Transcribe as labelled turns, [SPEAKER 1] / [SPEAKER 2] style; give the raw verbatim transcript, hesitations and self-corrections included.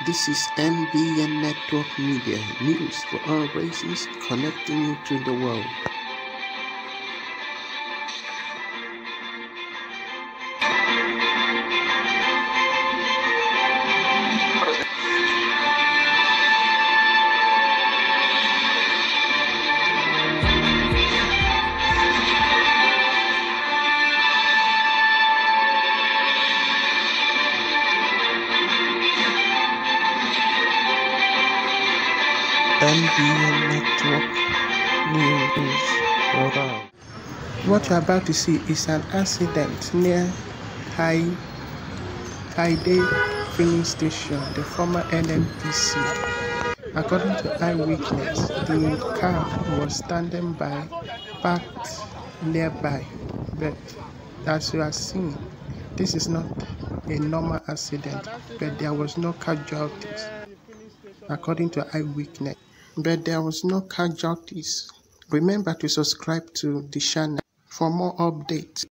[SPEAKER 1] This is N B N Network Media, news for all races, connecting you to the world. N B N Network News World. What you're about to see is an accident near High Day Filling Station, the former N N P C. According to eyewitness, the car was standing by, parked nearby, but as you are seeing, this is not a normal accident, but there was no casualties. According to eyewitness, but there was no casualties. Remember to subscribe to the channel for more updates.